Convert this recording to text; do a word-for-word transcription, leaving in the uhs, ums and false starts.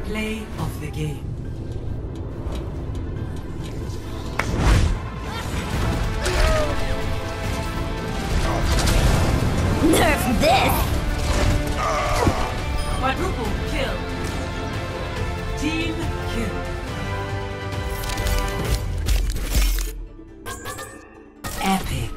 Play of the game. Nerf this! Quadruple kill. Team kill. Epic.